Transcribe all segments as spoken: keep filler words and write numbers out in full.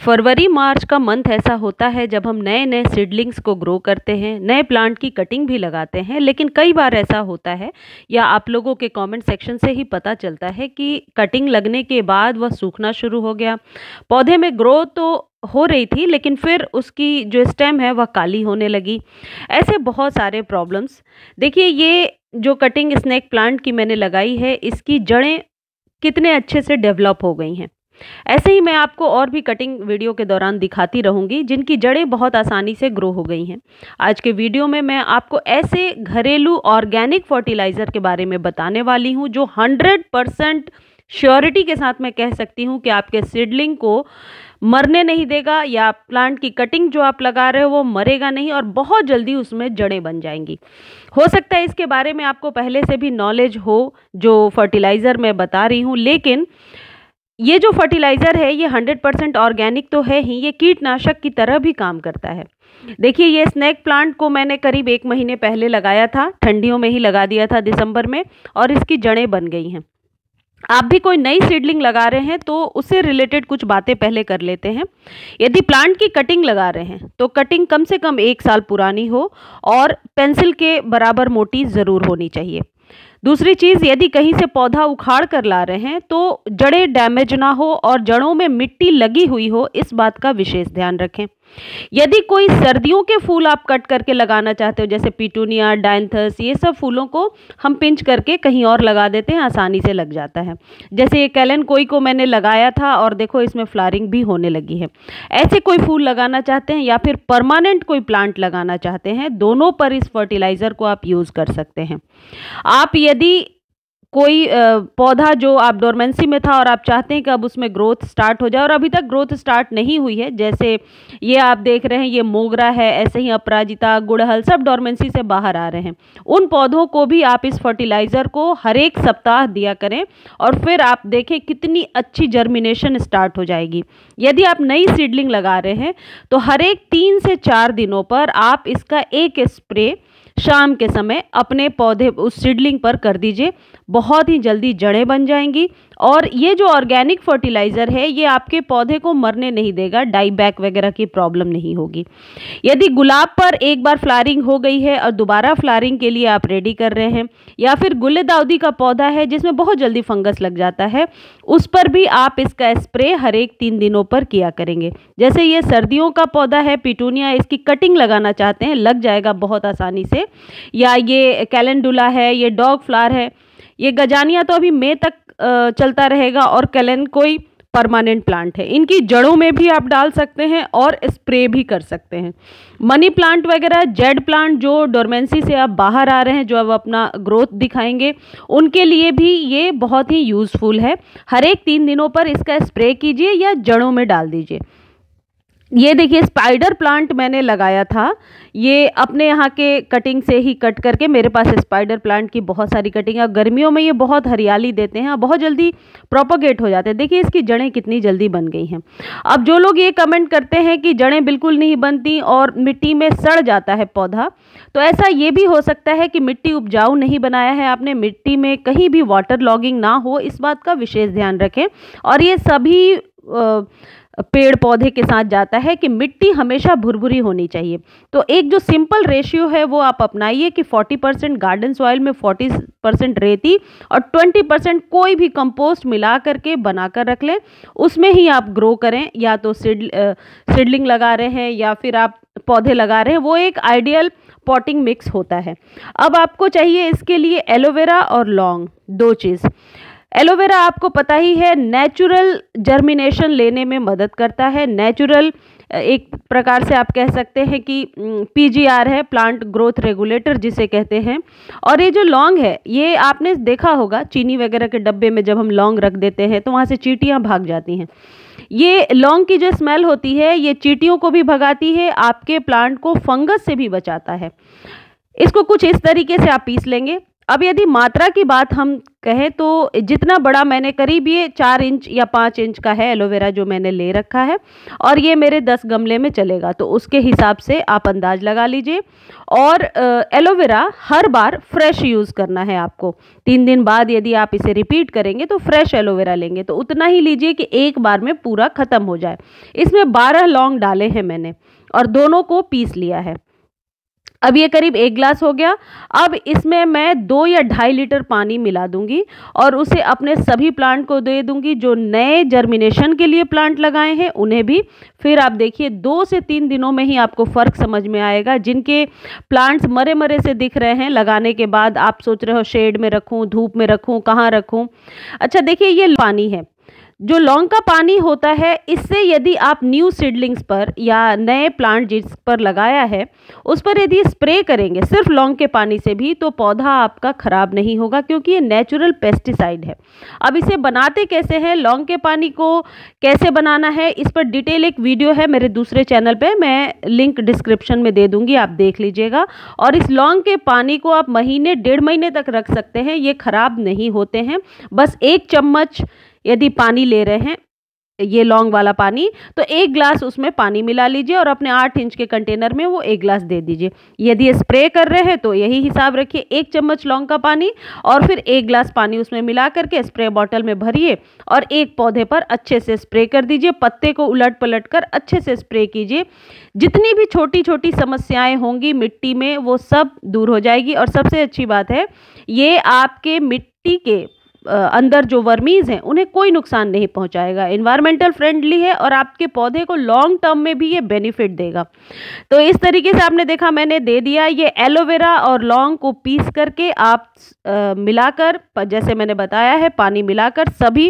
फरवरी मार्च का मंथ ऐसा होता है जब हम नए नए सीडलिंग्स को ग्रो करते हैं, नए प्लांट की कटिंग भी लगाते हैं। लेकिन कई बार ऐसा होता है या आप लोगों के कमेंट सेक्शन से ही पता चलता है कि कटिंग लगने के बाद वह सूखना शुरू हो गया। पौधे में ग्रोथ तो हो रही थी लेकिन फिर उसकी जो स्टेम है वह काली होने लगी। ऐसे बहुत सारे प्रॉब्लम्स। देखिए, ये जो कटिंग स्नेक प्लांट की मैंने लगाई है, इसकी जड़ें कितने अच्छे से डेवलप हो गई हैं। ऐसे ही मैं आपको और भी कटिंग वीडियो के दौरान दिखाती रहूंगी जिनकी जड़ें बहुत आसानी से ग्रो हो गई हैं। आज के वीडियो में मैं आपको ऐसे घरेलू ऑर्गेनिक फर्टिलाइज़र के बारे में बताने वाली हूं जो हंड्रेड परसेंट श्योरिटी के साथ मैं कह सकती हूं कि आपके सीडलिंग को मरने नहीं देगा, या प्लांट की कटिंग जो आप लगा रहे हो वो मरेगा नहीं और बहुत जल्दी उसमें जड़ें बन जाएंगी। हो सकता है इसके बारे में आपको पहले से भी नॉलेज हो जो फर्टिलाइज़र मैं बता रही हूँ, लेकिन ये जो फर्टिलाइज़र है ये हंड्रेड परसेंट ऑर्गेनिक तो है ही, ये कीटनाशक की तरह भी काम करता है। देखिए, ये स्नेक प्लांट को मैंने करीब एक महीने पहले लगाया था, ठंडियों में ही लगा दिया था दिसंबर में, और इसकी जड़ें बन गई हैं। आप भी कोई नई सीडलिंग लगा रहे हैं तो उससे रिलेटेड कुछ बातें पहले कर लेते हैं। यदि प्लांट की कटिंग लगा रहे हैं तो कटिंग कम से कम एक साल पुरानी हो और पेंसिल के बराबर मोटी ज़रूर होनी चाहिए। दूसरी चीज़, यदि कहीं से पौधा उखाड़ कर ला रहे हैं तो जड़ें डैमेज ना हो और जड़ों में मिट्टी लगी हुई हो, इस बात का विशेष ध्यान रखें। यदि कोई सर्दियों के फूल आप कट करके लगाना चाहते हो, जैसे पिटूनिया, डायंथस, ये सब फूलों को हम पिंच करके कहीं और लगा देते हैं, आसानी से लग जाता है। जैसे ये कैलन कोई को मैंने लगाया था और देखो इसमें फ्लावरिंग भी होने लगी है। ऐसे कोई फूल लगाना चाहते हैं या फिर परमानेंट कोई प्लांट लगाना चाहते हैं, दोनों पर इस फर्टिलाइज़र को आप यूज़ कर सकते हैं। आप यदि कोई पौधा जो आप डोरमेंसी में था और आप चाहते हैं कि अब उसमें ग्रोथ स्टार्ट हो जाए और अभी तक ग्रोथ स्टार्ट नहीं हुई है, जैसे ये आप देख रहे हैं ये मोगरा है, ऐसे ही अपराजिता, गुड़हल सब डोरमेंसी से बाहर आ रहे हैं, उन पौधों को भी आप इस फर्टिलाइज़र को हर एक सप्ताह दिया करें और फिर आप देखें कितनी अच्छी जर्मिनेशन स्टार्ट हो जाएगी। यदि आप नई सीडलिंग लगा रहे हैं तो हर एक तीन से चार दिनों पर आप इसका एक स्प्रे शाम के समय अपने पौधे उस सीडलिंग पर कर दीजिए। बहुत ही जल्दी जड़ें बन जाएंगी और ये जो ऑर्गेनिक फर्टिलाइज़र है ये आपके पौधे को मरने नहीं देगा, डाई बैक वगैरह की प्रॉब्लम नहीं होगी। यदि गुलाब पर एक बार फ्लावरिंग हो गई है और दोबारा फ्लावरिंग के लिए आप रेडी कर रहे हैं, या फिर गुलदाउदी का पौधा है जिसमें बहुत जल्दी फंगस लग जाता है, उस पर भी आप इसका स्प्रे हर एक तीन दिनों पर किया करेंगे। जैसे ये सर्दियों का पौधा है पिटूनिया, इसकी कटिंग लगाना चाहते हैं, लग जाएगा बहुत आसानी से। या ये कैलेंडुला है, ये डॉग फ्लावर है, ये गजानिया तो अभी मई तक चलता रहेगा, और कैलेन कोई परमानेंट प्लांट है, इनकी जड़ों में भी आप डाल सकते हैं और स्प्रे भी कर सकते हैं। मनी प्लांट वगैरह, जेड प्लांट जो डोरमेंसी से आप बाहर आ रहे हैं, जो अब अपना ग्रोथ दिखाएंगे, उनके लिए भी ये बहुत ही यूज़फुल है। हर एक तीन दिनों पर इसका स्प्रे कीजिए या जड़ों में डाल दीजिए। ये देखिए, स्पाइडर प्लांट मैंने लगाया था, ये अपने यहाँ के कटिंग से ही कट करके, मेरे पास स्पाइडर प्लांट की बहुत सारी कटिंग है। गर्मियों में ये बहुत हरियाली देते हैं और बहुत जल्दी प्रोपोगेट हो जाते हैं। देखिए इसकी जड़ें कितनी जल्दी बन गई हैं। अब जो लोग ये कमेंट करते हैं कि जड़ें बिल्कुल नहीं बनती और मिट्टी में सड़ जाता है पौधा, तो ऐसा ये भी हो सकता है कि मिट्टी उपजाऊ नहीं बनाया है आपने, मिट्टी में कहीं भी वाटर लॉगिंग ना हो, इस बात का विशेष ध्यान रखें। और ये सभी आ, पेड़ पौधे के साथ जाता है कि मिट्टी हमेशा भुरभुरी होनी चाहिए। तो एक जो सिंपल रेशियो है वो आप अपनाइए कि फोर्टी परसेंट गार्डन सॉइल में फोर्टी परसेंट रेती और ट्वेंटी परसेंट कोई भी कंपोस्ट मिला करके बना कर रख लें, उसमें ही आप ग्रो करें। या तो सीड सीडलिंग लगा रहे हैं या फिर आप पौधे लगा रहे हैं, वो एक आइडियल पॉटिंग मिक्स होता है। अब आपको चाहिए इसके लिए एलोवेरा और लौंग, दो चीज़। एलोवेरा आपको पता ही है नेचुरल जर्मिनेशन लेने में मदद करता है, नेचुरल एक प्रकार से आप कह सकते हैं कि पीजीआर है, प्लांट ग्रोथ रेगुलेटर जिसे कहते हैं। और ये जो लौंग है, ये आपने देखा होगा चीनी वगैरह के डब्बे में जब हम लौंग रख देते हैं तो वहाँ से चींटियाँ भाग जाती हैं। ये लौंग की जो स्मेल होती है ये चींटियों को भी भगाती है, आपके प्लांट को फंगस से भी बचाता है। इसको कुछ इस तरीके से आप पीस लेंगे, अब यदि मात्रा की बात हम कहें तो जितना बड़ा मैंने करीब ये चार इंच या पाँच इंच का है एलोवेरा जो मैंने ले रखा है, और ये मेरे दस गमले में चलेगा, तो उसके हिसाब से आप अंदाज लगा लीजिए। और एलोवेरा हर बार फ्रेश यूज़ करना है आपको। तीन दिन बाद यदि आप इसे रिपीट करेंगे तो फ्रेश एलोवेरा लेंगे तो उतना ही लीजिए कि एक बार में पूरा ख़त्म हो जाए। इसमें बारह लौंग डाले हैं मैंने और दोनों को पीस लिया है। अब ये करीब एक ग्लास हो गया। अब इसमें मैं दो या ढाई लीटर पानी मिला दूंगी और उसे अपने सभी प्लांट को दे दूंगी। जो नए जर्मिनेशन के लिए प्लांट लगाए हैं उन्हें भी। फिर आप देखिए दो से तीन दिनों में ही आपको फ़र्क समझ में आएगा। जिनके प्लांट्स मरे मरे से दिख रहे हैं लगाने के बाद, आप सोच रहे हो शेड में रखूँ, धूप में रखूँ, कहाँ रखूँ। अच्छा देखिए, ये पानी है, जो लौंग का पानी होता है, इससे यदि आप न्यू सीडलिंग्स पर या नए प्लांट जिस पर लगाया है उस पर यदि स्प्रे करेंगे सिर्फ लौंग के पानी से भी, तो पौधा आपका ख़राब नहीं होगा, क्योंकि ये नेचुरल पेस्टिसाइड है। अब इसे बनाते कैसे हैं, लौंग के पानी को कैसे बनाना है, इस पर डिटेल एक वीडियो है मेरे दूसरे चैनल पे, मैं लिंक डिस्क्रिप्शन में दे दूँगी, आप देख लीजिएगा। और इस लौंग के पानी को आप महीने डेढ़ महीने तक रख सकते हैं, ये ख़राब नहीं होते हैं। बस एक चम्मच यदि पानी ले रहे हैं, ये लौंग वाला पानी, तो एक ग्लास उसमें पानी मिला लीजिए और अपने आठ इंच के कंटेनर में वो एक ग्लास दे दीजिए। यदि स्प्रे कर रहे हैं तो यही हिसाब रखिए, एक चम्मच लौंग का पानी और फिर एक ग्लास पानी उसमें मिला करके स्प्रे बॉटल में भरिए और एक पौधे पर अच्छे से स्प्रे कर दीजिए। पत्ते को उलट पलट कर अच्छे से स्प्रे कीजिए। जितनी भी छोटी छोटी समस्याएं होंगी मिट्टी में वो सब दूर हो जाएगी। और सबसे अच्छी बात है, ये आपके मिट्टी के अंदर जो वर्मीज़ हैं उन्हें कोई नुकसान नहीं पहुंचाएगा, इन्वायरमेंटल फ्रेंडली है और आपके पौधे को लॉन्ग टर्म में भी ये बेनिफिट देगा। तो इस तरीके से आपने देखा, मैंने दे दिया ये एलोवेरा और लौंग को पीस करके आप आ, मिलाकर, जैसे मैंने बताया है, पानी मिलाकर सभी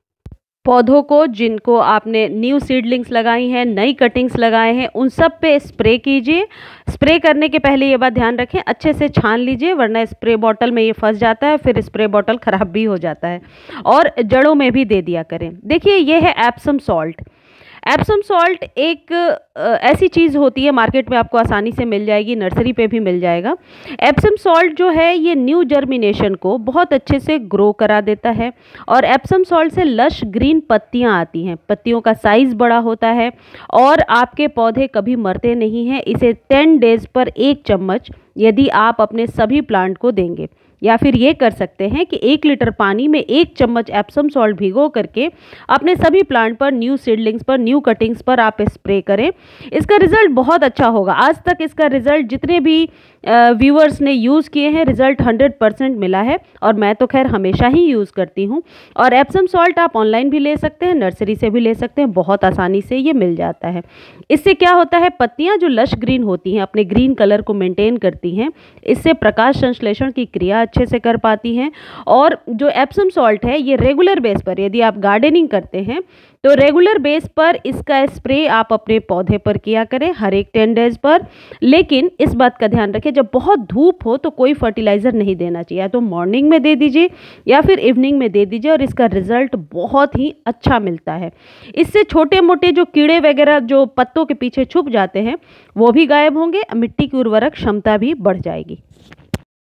पौधों को, जिनको आपने न्यू सीडलिंग्स लगाई हैं, नई कटिंग्स लगाए हैं, उन सब पे स्प्रे कीजिए। स्प्रे करने के पहले ये बात ध्यान रखें, अच्छे से छान लीजिए, वरना स्प्रे बॉटल में ये फंस जाता है, फिर स्प्रे बॉटल ख़राब भी हो जाता है। और जड़ों में भी दे दिया करें। देखिए, ये है एप्सम सॉल्ट। एप्सम सॉल्ट एक ऐसी चीज़ होती है, मार्केट में आपको आसानी से मिल जाएगी, नर्सरी पे भी मिल जाएगा। एप्सम सॉल्ट जो है ये न्यू जर्मिनेशन को बहुत अच्छे से ग्रो करा देता है और एप्सम सॉल्ट से लश ग्रीन पत्तियां आती हैं, पत्तियों का साइज़ बड़ा होता है और आपके पौधे कभी मरते नहीं हैं। इसे टेन डेज पर एक चम्मच यदि आप अपने सभी प्लांट को देंगे, या फिर ये कर सकते हैं कि एक लीटर पानी में एक चम्मच एप्सम सॉल्ट भिगो करके अपने सभी प्लांट पर, न्यू सीडलिंग्स पर, न्यू कटिंग्स पर आप स्प्रे करें। इसका रिजल्ट बहुत अच्छा होगा। आज तक इसका रिजल्ट जितने भी व्यूअर्स ने यूज़ किए हैं, रिजल्ट हंड्रेड परसेंट मिला है और मैं तो खैर हमेशा ही यूज़ करती हूँ। और एप्सम सॉल्ट आप ऑनलाइन भी ले सकते हैं, नर्सरी से भी ले सकते हैं, बहुत आसानी से ये मिल जाता है। इससे क्या होता है, पत्तियाँ जो लश ग्रीन होती हैं, अपने ग्रीन कलर को मेंटेन करती हैं, इससे प्रकाश संश्लेषण की क्रिया अच्छे से कर पाती हैं। और जो एप्सम सॉल्ट है ये रेगुलर बेस पर, यदि आप गार्डनिंग करते हैं तो रेगुलर बेस पर इसका स्प्रे आप अपने पौधे पर किया करें हर एक टेन डेज पर। लेकिन इस बात का ध्यान रखें, जब बहुत धूप हो तो कोई फर्टिलाइज़र नहीं देना चाहिए, या तो मॉर्निंग में दे दीजिए या फिर इवनिंग में दे दीजिए और इसका रिजल्ट बहुत ही अच्छा मिलता है। इससे छोटे मोटे जो कीड़े वगैरह जो पत्तों के पीछे छुप जाते हैं वो भी गायब होंगे, मिट्टी की उर्वरक क्षमता भी बढ़ जाएगी।